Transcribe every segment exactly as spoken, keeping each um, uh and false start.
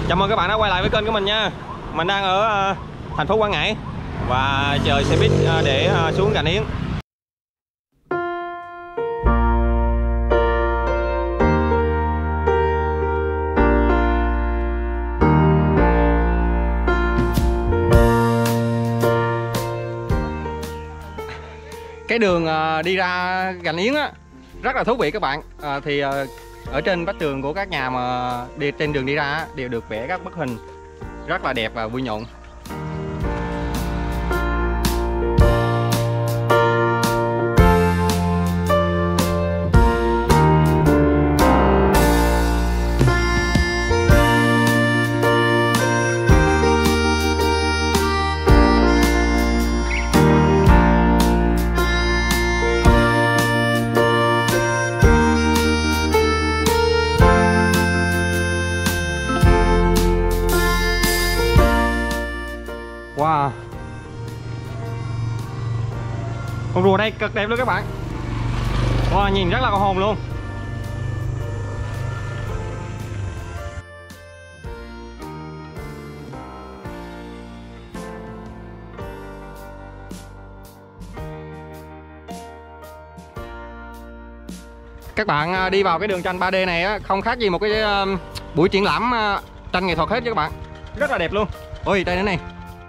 Chào mừng các bạn đã quay lại với kênh của mình nha. Mình đang ở uh, thành phố Quảng Ngãi và chờ xe buýt uh, để uh, xuống Gành Yến. Cái đường uh, đi ra Gành Yến á rất là thú vị các bạn. Uh, thì uh, ở trên vách tường của các nhà mà đi trên đường đi ra á, đều được vẽ các bức hình rất là đẹp và vui nhộn. Wow, con rùa đây cực đẹp luôn các bạn. Wow, nhìn rất là có hồn luôn. Các bạn đi vào cái đường tranh ba D này á, không khác gì một cái uh, buổi triển lãm uh, tranh nghệ thuật hết chứ các bạn. Rất là đẹp luôn. Ôi, đây nữa này.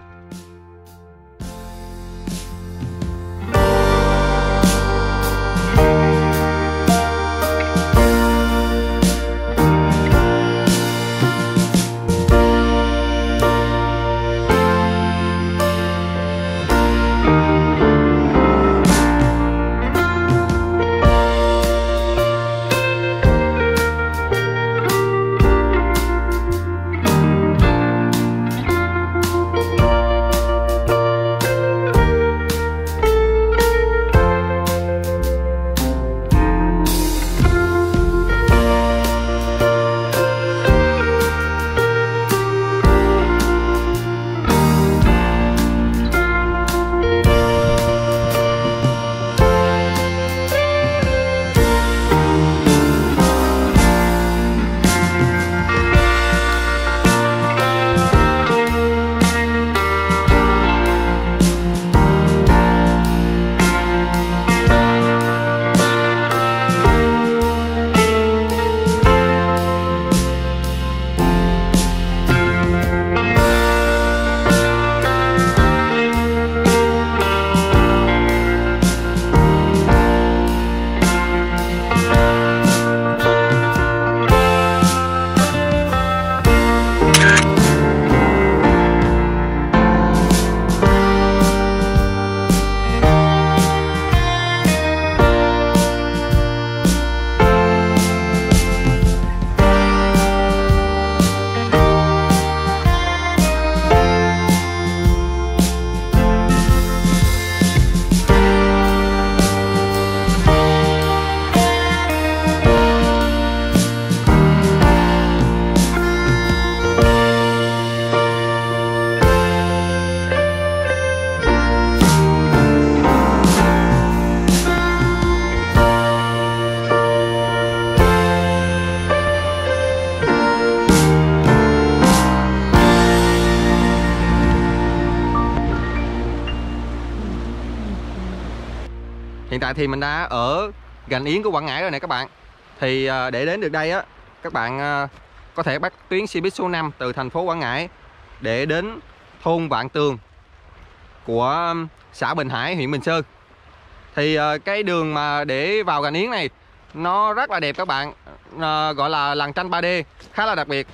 Hiện tại thì mình đã ở Gành Yến của Quảng Ngãi rồi nè các bạn. Thì để đến được đây á, các bạn có thể bắt tuyến xe buýt số năm từ thành phố Quảng Ngãi để đến thôn Vạn Tường của xã Bình Hải, huyện Bình Sơn. Thì cái đường mà để vào Gành Yến này nó rất là đẹp các bạn, à, gọi là làng tranh ba D, khá là đặc biệt.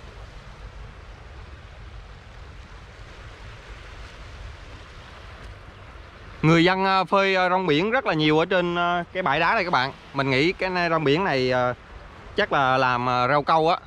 Người dân phơi rong biển rất là nhiều ở trên cái bãi đá này các bạn. Mình nghĩ cái rong biển này chắc là làm rau câu á.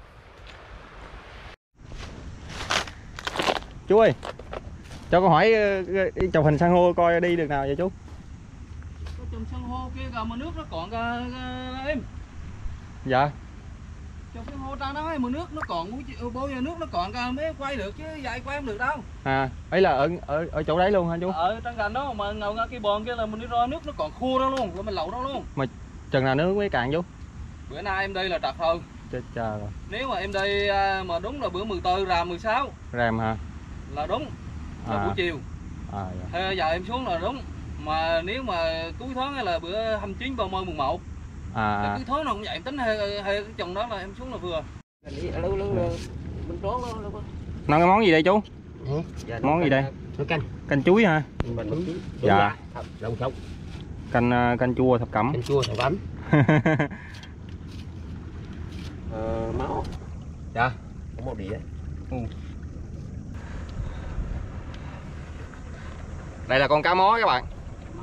Chú ơi, cho con hỏi chụp hình san hô coi đi được nào vậy chú? Chụp san hô kia kìa mà nước nó còn em. Dạ. Chụp san hô ra đó mà nước nó còn, bao giờ nước nó còn mới quay được chứ vậy quay không được đâu. À, ấy là ở ở ở chỗ đấy luôn hả chú? Ở trên Gành đó mà ngầu ngay cái bồn kia là mình đi ra nước nó còn khô đó luôn, rồi mình lậu đó luôn. Mà chừng nào nước mới cạn chú? Bữa nay em đi là trật thôi. chết cha rồi. Nếu mà em đi mà đúng là bữa mười tư rằm mười sáu Rằm hả? Là đúng, là à. buổi chiều. À, dạ. Thế giờ em xuống là đúng. Mà nếu mà cuối tháng hay là bữa hai mươi chín, ba mươi, mùng một À, à. cuối tháng nào cũng vậy, em tính hay, hay cái chừng đó là em xuống là vừa. Nấu cái món gì đây chú? Ừ. Món gì đây? Nấu canh. Canh chuối hả? Mình dạ. Rau sống. Canh canh chua thập cẩm. Canh chua thập cẩm. ờ, máu. Dạ. Có một đĩa. Ừ. Đây là con cá mó các bạn.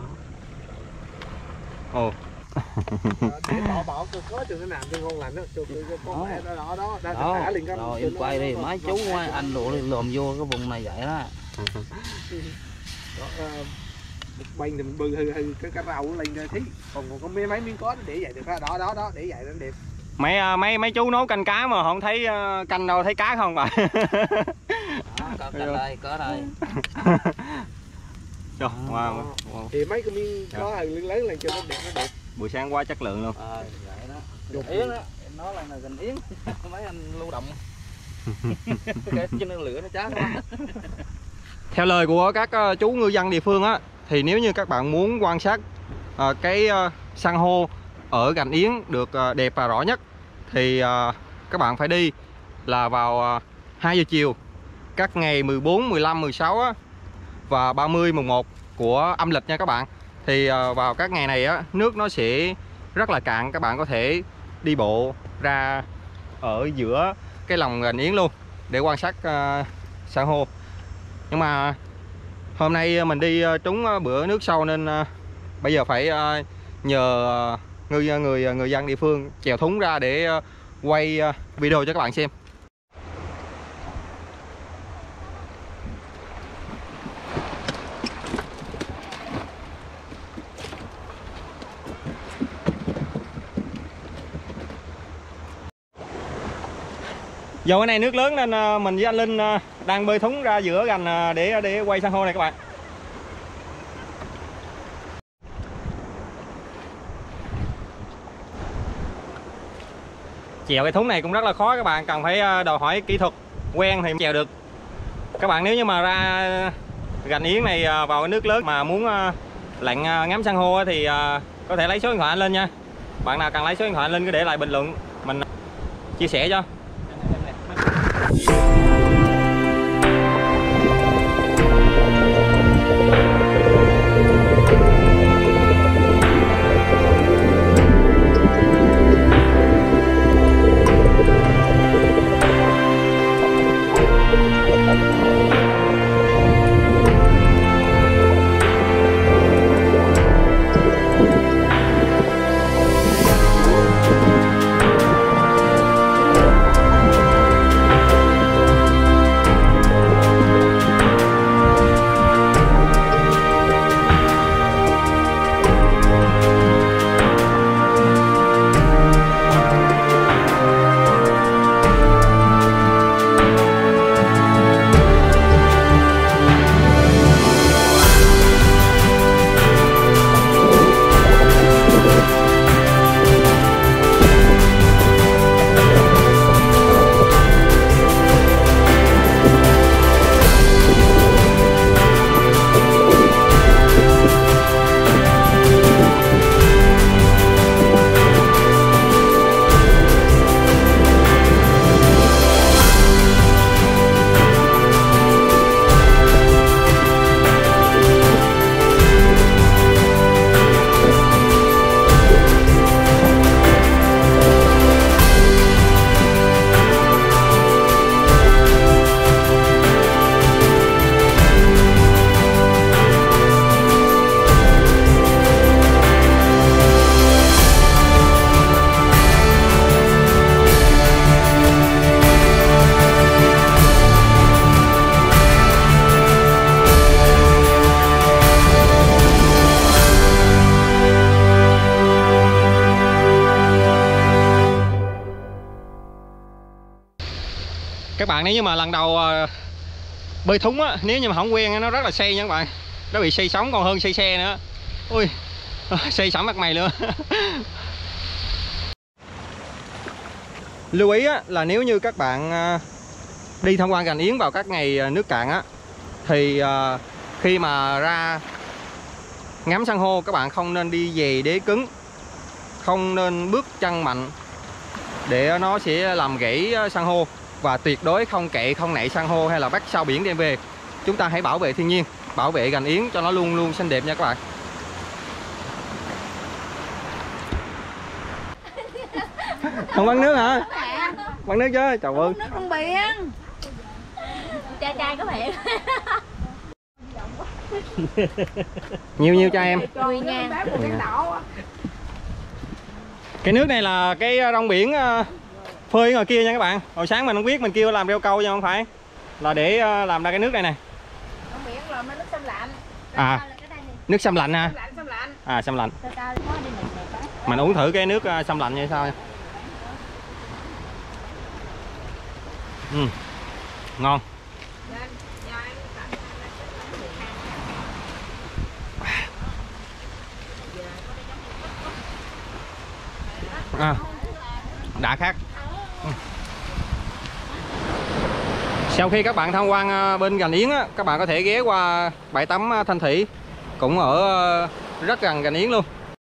Ồ. Để bỏ bỏ cái khó cho nó làm cho ngon lành đó, cho cái con mẹ đó đó đó, đã thả liền cái. Rồi em quay đi, mấy chú anh độ lồm vô cái vùng này vậy đó. Đó banh thì mình bưng hư hư cái cái rau lên ra thí. Còn còn có mấy mấy miếng có để vậy được đó, đó đó đó, để vậy nó đẹp. Mấy mấy mấy chú nấu canh cá mà không thấy canh đâu, thấy cá không bà? Đó, có canh đây, có đây. Trời, wow, wow. Thì mấy cái miếng có lớn lớn lên cho nó đẹp, nó đẹp. Buổi sáng quá chất lượng luôn. À, vậy đó. Gần yến đó, em nói là gần yến. Mấy anh lưu động. Cái cho nó lửa nó chát quá. Theo lời của các uh, chú ngư dân địa phương á, thì nếu như các bạn muốn quan sát uh, cái uh, san hô ở Gành Yến được uh, đẹp và rõ nhất thì uh, các bạn phải đi là vào uh, hai giờ chiều các ngày mười bốn, mười lăm, mười sáu á, và ba mươi, mùng một của âm lịch nha các bạn. Thì uh, vào các ngày này á, nước nó sẽ rất là cạn, các bạn có thể đi bộ ra ở giữa cái lòng Gành Yến luôn để quan sát uh, san hô. Nhưng mà hôm nay mình đi trúng bữa nước sâu nên uh, bây giờ phải uh, nhờ uh, người người người dân địa phương chèo thúng ra để uh, quay uh, video cho các bạn xem. Giờ cái này nước lớn nên mình với anh Linh đang bơi thúng ra giữa gành để để quay san hô này các bạn. Chèo cái thúng này cũng rất là khó các bạn, cần phải đòi hỏi kỹ thuật quen thì chèo được. Các bạn nếu như mà ra Gành Yến này vào cái nước lớn mà muốn lặn ngắm san hô thì có thể lấy số điện thoại anh Linh nha. Bạn nào cần lấy số điện thoại anh Linh cứ để lại bình luận mình chia sẻ cho. Các bạn nếu như mà lần đầu uh, bơi thúng á, nếu như mà không quen nó rất là say nha các bạn. Nó bị say sóng còn hơn say xe nữa. Ui, say sóng mặt mày nữa. Lưu ý á, là nếu như các bạn đi tham quan Gành Yến vào các ngày nước cạn á, thì khi mà ra ngắm san hô các bạn không nên đi giày đế cứng, không nên bước chân mạnh để nó sẽ làm gãy san hô, và tuyệt đối không kệ không nạy san hô hay là bắt sao biển đem về. Chúng ta hãy bảo vệ thiên nhiên, bảo vệ Gành Yến cho nó luôn luôn xinh đẹp nha các bạn. Không bắn nước hả? Bắn nước chứ, trời ơi. Nước con biển. Trai trai có miệng. Nhiều nhiêu cho em? mười ngàn. Cái nước này là cái rong biển phơi ngoài kia nha các bạn. Hồi sáng mình không biết, mình kêu làm rêu câu nha, không phải. Là để làm ra cái nước này nè. Rong biển là nước sâm lạnh. À, nước sâm lạnh ha. Sâm lạnh. À, sâm lạnh. Mình uống thử cái nước sâm lạnh như sao nha. Ừ. Ngon. À, đã khác. Sau khi các bạn tham quan bên Gành Yến á, các bạn có thể ghé qua bãi tắm Thanh Thủy, cũng ở rất gần Gành Yến luôn.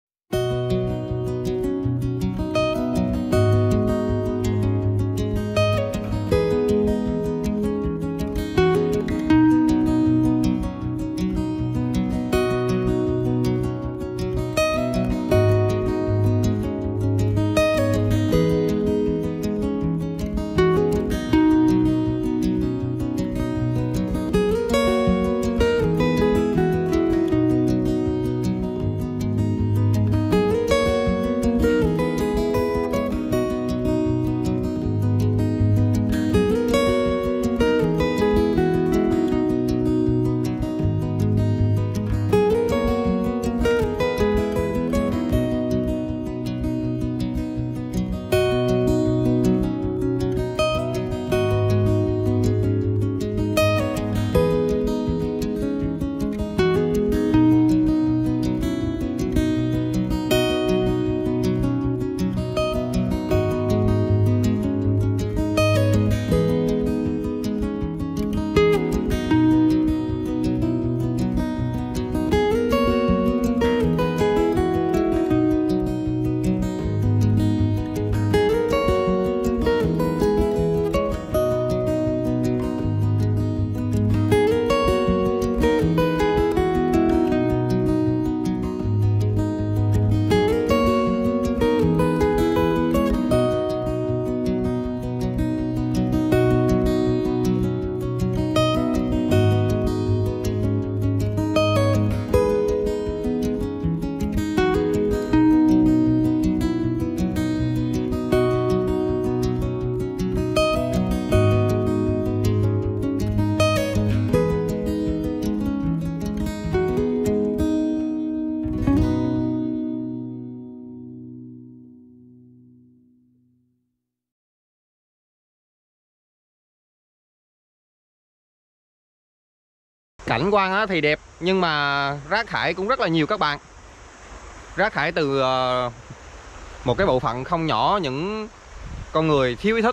Cảnh quan thì đẹp nhưng mà rác thải cũng rất là nhiều các bạn. Rác thải từ một cái bộ phận không nhỏ những con người thiếu ý thức.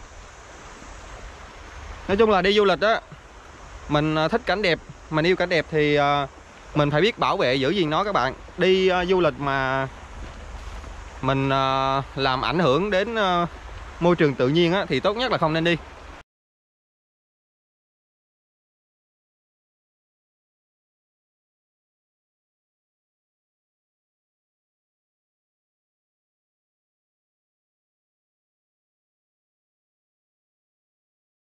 Nói chung là đi du lịch á, mình thích cảnh đẹp, mình yêu cảnh đẹp thì mình phải biết bảo vệ giữ gìn nó các bạn. Đi du lịch mà mình làm ảnh hưởng đến môi trường tự nhiên á, thì tốt nhất là không nên đi.